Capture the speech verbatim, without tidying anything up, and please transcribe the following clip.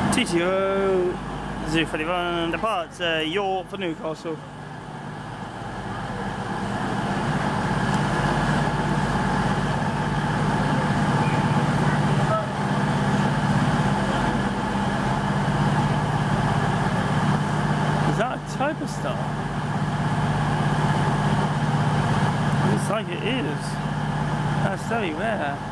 T T O zero thirty-one departs uh, York for Newcastle. Is that a type of star? Looks like it is. That's very rare.